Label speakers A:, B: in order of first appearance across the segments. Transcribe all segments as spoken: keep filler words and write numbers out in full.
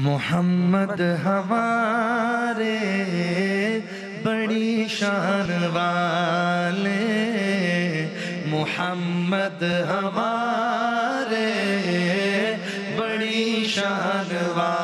A: محمد ہمارے بڑی شان والے، محمد ہمارے بڑی شان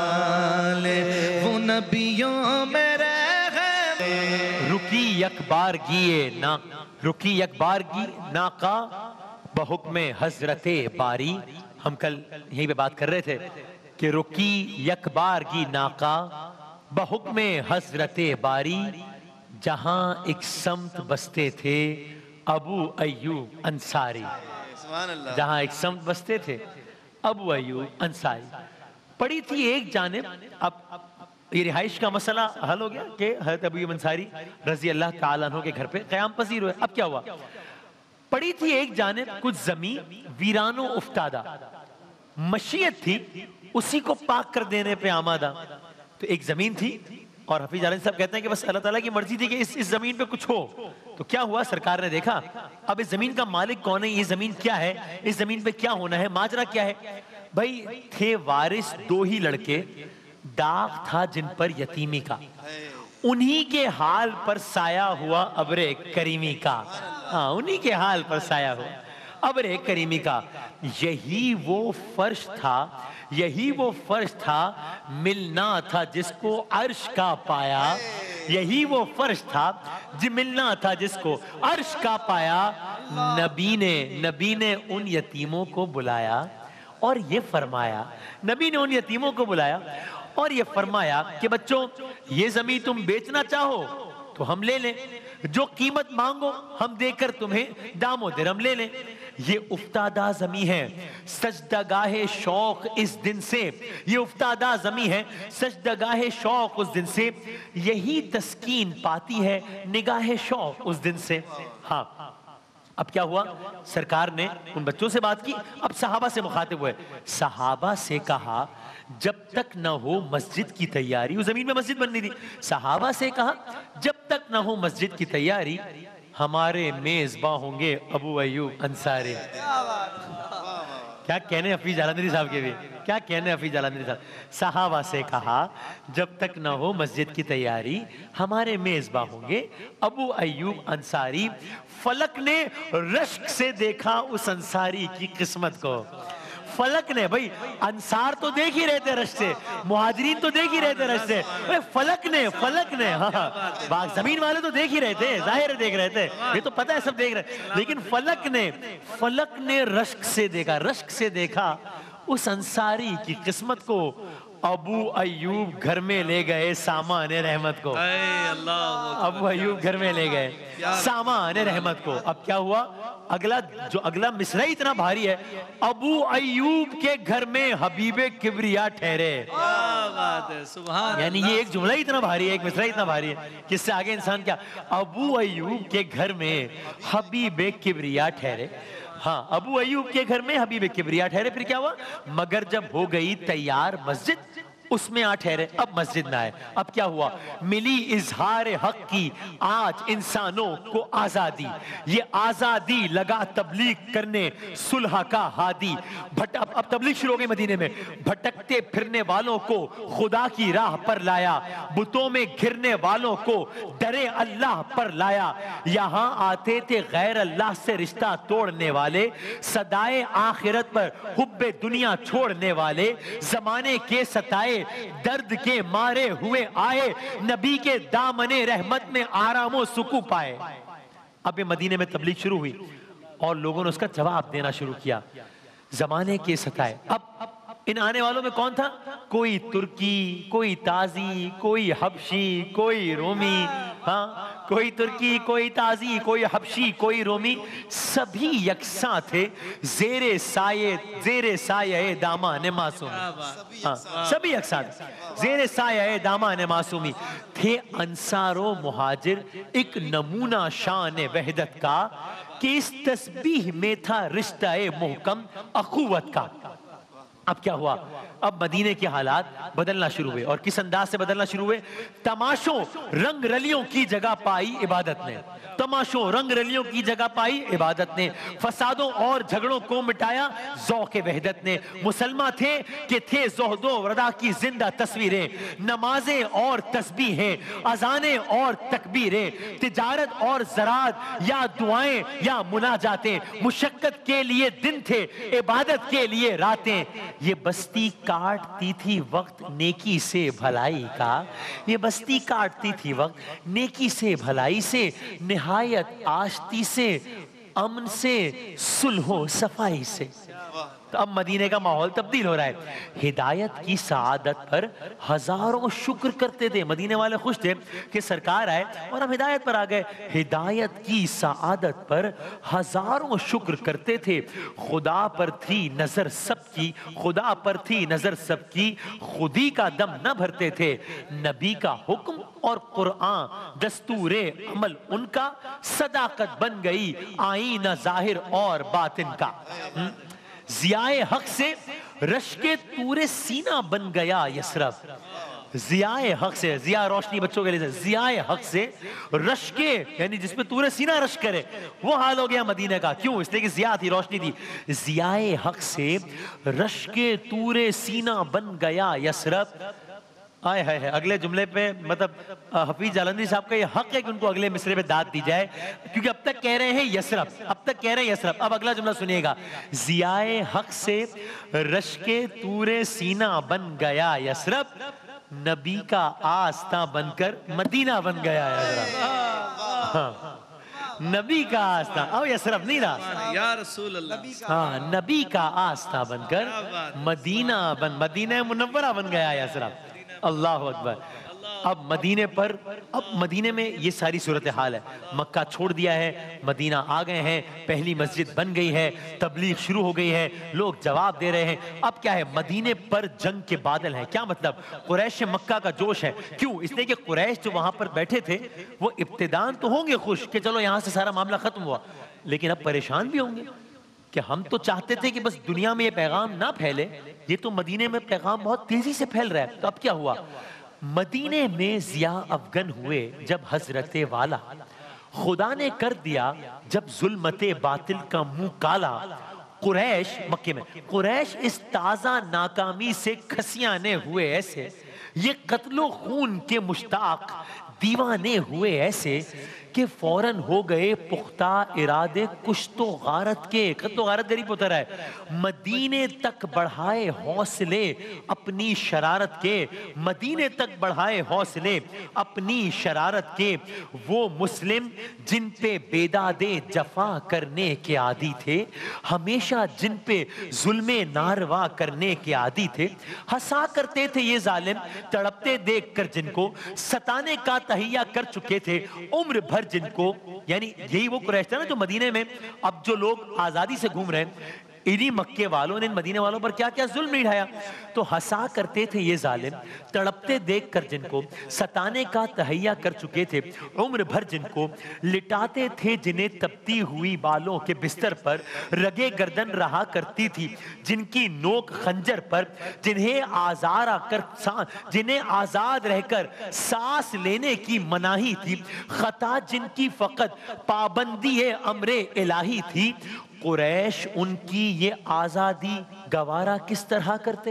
A: والے، وہ نبیوں میں رہ گئے۔
B: رکی یک بار گیے نا رکی یک بار گی ناقا بحکم حضرت باری۔ ہم کل یہیں پہ بات کر رہے تھے کہ رکی یک بار گی ناقا بحکم حضرت باری، جہاں ایک سمت بستے تھے ابو ایوب انصاری، جہاں ایک سمت بستے تھے ابو ایوب انصاری۔ پڑی تھی ایک جانب، اب یہ رہائش کا مسئلہ حل ہو گیا کہ حضرت ابو ایوب انصاری رضی اللہ تعالیٰ عنہ کے گھر پہ قیام پذیر ہوئے۔ اب کیا ہوا؟ پڑی تھی ایک جانب کچھ زمین ویران و افتادہ، مشیت تھی اسی کو پاک کر دینے پہ آمادہ۔ تو ایک زمین تھی اور حفیظ جلانی صاحب کہتے ہیں کہ بس اللہ تعالیٰ کی مرضی تھی کہ اس اس زمین پہ کچھ ہو۔ تو کیا ہوا؟ سرکار نے دیکھا اب اس زمین کا مالک کون ہے، یہ زمین کیا ہے، اس زمین پہ کیا ہونا ہے، ماجرا کیا ہے۔ بھائی تھے وارث دو ہی لڑکے، داغ تھا جن پر یتیمی کا، انہی کے حال پر سایہ ہوا ابر کریمی کا۔ ہاں انہی کے حال پر سایہ ہوا ابر کریمی کا۔ یہی وہ فرش تھا یہی وہ فرش تھا ملنا تھا جس کو عرش کا پایا، یہی وہ فرش تھا جو ملنا تھا جس کو عرش کا پایا۔ نبی نے نبی نے ان یتیموں کو بلایا اور یہ فرمایا نبی نے ان یتیموں کو بلایا اور یہ فرمایا کہ بچوں یہ زمین تم بیچنا چاہو تو ہم لے لیں، جو قیمت مانگو ہم دے کر تمہیں دام و درم لے لیں۔ یہ افتادہ زمین ہے سجدگاہ شوق اس دن سے، یہ افتادہ زمین ہے سجدگاہ شوق اس دن سے، یہی تسکین پاتی ہے نگاہ شوق اس دن سے۔ ہاں اب کیا ہوا؟ سرکار نے ان بچوں سے بات کی، اب صحابہ سے مخاطب ہوئے، صحابہ سے کہا جب تک نہ ہو مسجد کی تیاری، اس زمین میں مسجد بننی تھی، صحابہ سے کہا جب تک نہ ہو مسجد کی تیاری ہمارے میزباں ہوں گے ابو ایوب انصاری۔ کیا کہنے حفیظ جلندری صاحب کے بھی، کیا کہنے حفیظ جلندری صاحب۔ صحابہ سے کہا جب تک نہ ہو مسجد کی تیاری ہمارے میزباں ہوں گے ابو ایوب انصاری۔ فلک نے رشک سے دیکھا اس انصاری کی قسمت کو، فلک نے، بھئی انصار تو دیکھ ہی رہے تھے رشک سے، مہاجرین تو دیکھ ہی رہے تھے رشک سے، فلک نے فلک نے ہاں زمین والے تو دیکھ ہی رہے تھے، ظاہر دیکھ رہے تھے، یہ تو پتہ ہے سب دیکھ رہے، لیکن فلک نے فلک نے رشک سے دیکھا رشک سے دیکھا اس انصاری کی قسمت کو۔ ابو ایوب گھر میں لے گئے سامان رحمت کو، ابو ایوب گھر میں لے گئے سامان رحمت کو۔ اب کیا ہوا؟ اگلا جو اگلا مصرع اتنا بھاری ہے، ابو ایوب کے گھر میں حبیب کبریا ٹھہرے۔ یعنی یہ ایک جملہ اتنا بھاری ہے، ایک مصرع اتنا بھاری ہے کہ اس سے آگے انسان کیا، ابو ایوب کے گھر میں حبیب کبریا ٹھہرے۔ ہاں ابو ایوب کے گھر میں حبیب کبریا ٹھہرے۔ پھر کیا ہوا؟ مگر جب ہو گئی تیار مسجد اس میں آ ٹھہرے، اب مسجد نہ آئے۔ اب کیا ہوا؟ ملی اظہار حق کی آج انسانوں کو آزادی، یہ آزادی لگا تبلیغ کرنے صلح کا ہادی۔ اب تبلیغ شروع ہو گئی مدینے میں، بھٹکتے پھرنے والوں کو خدا کی راہ پر لایا، بتوں میں گھرنے والوں کو ڈرے اللہ پر لایا۔ یہاں آتے تھے غیر اللہ سے رشتہ توڑنے والے، صدائے آخرت پر حب دنیا چھوڑنے والے، زمانے کے ستائے درد کے مارے ہوئے آئے، نبی کے دامن رحمت میں آرام و سکون پائے۔ اب یہ مدینے میں تبلیغ شروع ہوئی اور لوگوں نے اس کا جواب دینا شروع کیا، زمانے کے ستائے۔ اب ان آنے والوں میں کون تھا؟ کوئی ترکی، کوئی تازی، کوئی حبشی، کوئی رومی، ہاں کوئی ترکی، کوئی تازی، کوئی حبشی، کوئی رومی، سبھی یکساں تھے زیر سایہ زیر سایہ دامان معصومی۔ ہاں سبھی یکساں تھے زیر سایہ دامان معصومی۔ تھے انصار و مہاجر ایک نمونہ شان وحدت کا، کہ اس تسبیح میں تھا رشتہ محکم اخوت کا۔ اب کیا ہوا؟ اب مدینے کے حالات بدلنا شروع ہوئے، اور کس انداز سے بدلنا شروع ہوئے؟ تماشوں رنگ رلیوں کی جگہ پائی عبادت نے، تماشوں رنگ رلیوں کی جگہ پائی عبادت نے، فسادوں اور جھگڑوں کو مٹایا ذوق وحدت نے، مسلمان تھے کہ تھے زہد و رضا کی زندہ تصویریں، نمازیں اور تسبیحیں، اذانیں اور تکبیریں، تجارت اور زراعت یا دعائیں یا مناجاتیں، مشقت کے لیے دن تھے عبادت کے لیے راتیں، یہ بستی کاٹتی تھی وقت نیکی سے بھلائی کا، یہ بستی کاٹتی تھی وقت نیکی سے بھلائی سے، نہایت آشتی سے، امن سے، صلح و صفائی سے۔ تو اب مدینے کا ماحول تبدیل ہو رہا ہے، ہدایت کی سعادت پر ہزاروں شکر کرتے تھے، مدینے والے خوش تھے کہ سرکار آئے اور ہم ہدایت پر آ گئے، ہدایت کی سعادت پر ہزاروں شکر کرتے تھے، خدا پر تھی نظر سب کی، خدا پر تھی نظر سب کی، خودی کا دم نہ بھرتے تھے، نبی کا حکم اور قرآن دستور عمل ان کا، صداقت بن گئی آئینہ ظاہر اور باطن کا، ضیاء حق سے رشک طور سینہ بن گیا یثرب، ضیاء حق سے، ضیاء روشنی بچوں کے لیے، ضیاء حق سے رشک یعنی جس پہ طور سینہ رشک کرے وہ حال ہو گیا مدینہ کا، کیوں؟ اس لیے کہ ضیاء تھی، روشنی تھی، ضیاء حق سے رشک طور سینہ بن گیا یثرب۔ آئے ہے ہے اگلے جملے پہ مطلب حفیظ جالندھری صاحب کا یہ حق ہے کہ ان کو اگلے مصرے پہ داد دی جائے، کیونکہ اب تک کہہ رہے ہیں یثرب، اب تک کہہ رہے ہیں یثرب، اب اگلا جملہ سنیے گا، ضیاء حق سے رشک طور سینہ بن گیا یثرب، نبی کا آستاں بن کر مدینہ بن گیا یثرب، نبی کا آستاں، اب یثرب نہیں رہا،
A: یا رسول اللہ،
B: ہاں نبی کا آستاں بن کر مدینہ بن مدینہ منورہ بن گیا یثرب، اللہ اکبر۔ اب مدینے پر، اب مدینے میں یہ ساری صورتحال ہے، مکہ چھوڑ دیا ہے، مدینہ آ گئے ہیں، پہلی مسجد بن گئی ہے، تبلیغ شروع ہو گئی ہے، لوگ جواب دے رہے ہیں، اب کیا ہے؟ مدینے پر جنگ کے بادل ہیں، کیا مطلب؟ قریش مکہ کا جوش ہے، کیوں؟ اس لیے کہ قریش جو وہاں پر بیٹھے تھے وہ ابتداً تو ہوں گے خوش کہ چلو یہاں سے سارا معاملہ ختم ہوا، لیکن اب پریشان بھی ہوں گے کہ ہم تو چاہتے تھے کہ بس دنیا میں یہ پیغام نہ پھیلے، یہ تو مدینے میں پیغام بہت تیزی سے پھیل رہا ہے۔ تو اب کیا ہوا؟ مدینے میں ضیاء افغن ہوئے جب حضرت والا، خدا نے کر دیا جب ظلمت باطل کا منہ کالا، قریش مکے میں، قریش اس تازہ ناکامی سے کھسیانے ہوئے ایسے، یہ قتل و خون کے مشتاق دیوانے ہوئے ایسے کہ فوراً ہو گئے پختہ ارادے کشت و غارت کے، قتل و غارت غریب ہوتا رہا ہے، مدینے تک بڑھائے حوصلے اپنی شرارت کے، مدینے تک بڑھائے حوصلے اپنی شرارت کے، وہ مسلم جن پہ بیداد جفا کرنے کے عادی تھے، ہمیشہ جن پہ ظلم ناروا کرنے کے عادی تھے، ہنسا کرتے تھے یہ ظالم تڑپتے دیکھ کر جن کو، ستانے کا تہیہ کر چکے تھے عمر بھر جن کو، یعنی یہی وہ قریش تھا نا جو مدینے میں اب جو لوگ آزادی سے گھوم رہے ہیں، انہی مکے والوں نے ان مدینے والوں پر کیا کیا ظلم نہیں ڈھایا، تو ہنسا کرتے تھے یہ ظالم تڑپتے دیکھ کر جن کو، ستانے کا تہیہ کر چکے تھے عمر بھر جن کو، لٹاتے تھے جنہیں تپتی ہوئی بالوں کے بستر پر، رگے گردن رہا کرتی تھی جن کی نوک خنجر پر، جنہیں آزارا کر جنہیں آزاد رہ کر سانس لینے کی مناہی تھی، خطا جن کی فقط پابندی امر الہی تھی، قریش ان کی یہ آزادی گوارا کس طرح کرتے؟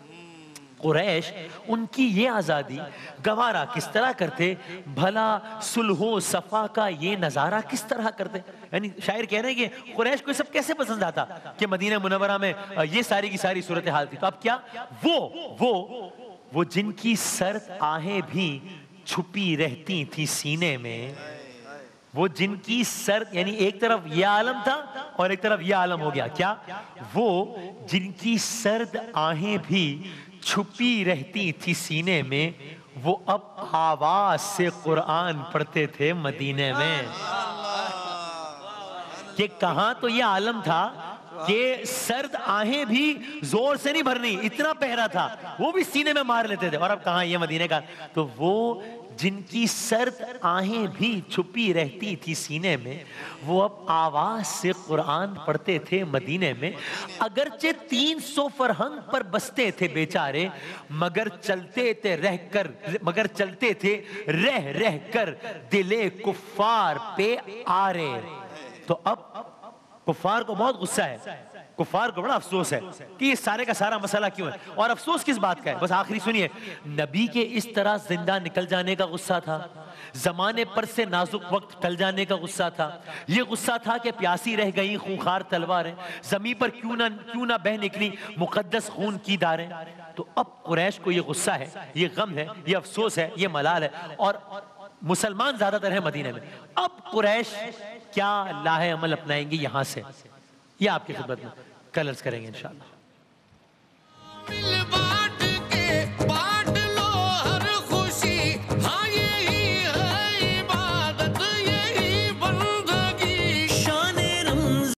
B: قریش ان کی یہ آزادی گوارا کس طرح کرتے؟ بھلا صلح و صفا کا یہ نظارہ کس طرح کرتے؟ یعنی شاعر کہہ رہے ہیں کہ قریش کو سب کیسے پسند آتا کہ مدینہ منورہ میں یہ ساری کی ساری صورتحال تھی۔ تو اب کیا؟ وہ وہ وہ جن کی سرد آہیں بھی چھپی رہتی تھی سینے میں، وہ جن کی سرد، یعنی ایک طرف یہ عالم تھا اور ایک طرف یہ عالم ہو گیا، کیا؟ وہ جن کی سرد آہیں بھی چھپی رہتی تھی سینے میں، وہ اب آواز سے قرآن پڑھتے تھے مدینے میں، کہ کہاں تو یہ عالم تھا کہ سرد آہیں بھی زور سے نہیں بھرنی، اتنا پہرا تھا، وہ بھی سینے میں مار لیتے تھے. اور اب کہاں یہ مدینے کا، تو وہ جن کی سرد آہیں بھی چھپی رہتی تھی سینے میں، وہ اب آواز سے قرآن پڑھتے تھے مدینے میں. اگرچہ تین سو فرہنگ پر بستے تھے بیچارے، مگر چلتے تھے رہ کر مگر چلتے تھے رہ رہ کر دلے کفار پہ آرے. تو اب کفار کو بہت غصہ ہے، کفار کو بڑا افسوس ہے کہ یہ سارے کا سارا مسئلہ کیوں ہے. اور افسوس کس بات کا ہے؟ بس آخری سنیے. نبی کے اس طرح زندہ نکل جانے کا غصہ تھا، زمانے پر سے نازک وقت ٹل جانے کا غصہ تھا، یہ غصہ تھا کہ پیاسی رہ گئی خونخوار تلواریں، زمین پر کیوں نہ کیوں نہ بہہ نکلی مقدس خون کی داریں. تو اب قریش کو یہ غصہ ہے، یہ غم ہے، یہ افسوس ہے، یہ ملال ہے. اور مسلمان زیادہ تر ہیں مدینے میں. اب قریش کیا لاہ عمل اپنائیں گے یہاں سے، یہ آپ کی خدمت میں کل عرض کریں گے انشاءاللہ.